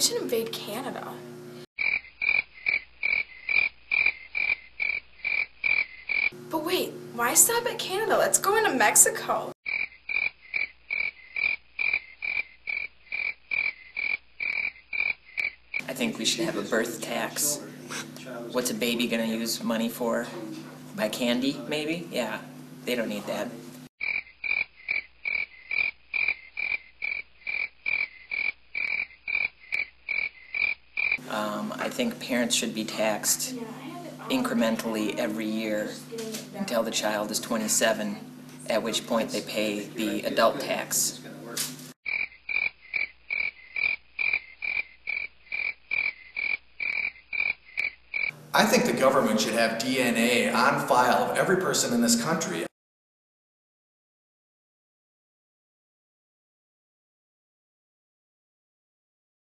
should invade Canada. But wait, why stop at Canada? Let's go into Mexico. I think we should have a birth tax. What's a baby gonna use money for? Buy candy, maybe? Yeah, they don't need that. I think parents should be taxed incrementally every year until the child is 27, at which point they pay the adult tax. I think the government should have DNA on file of every person in this country.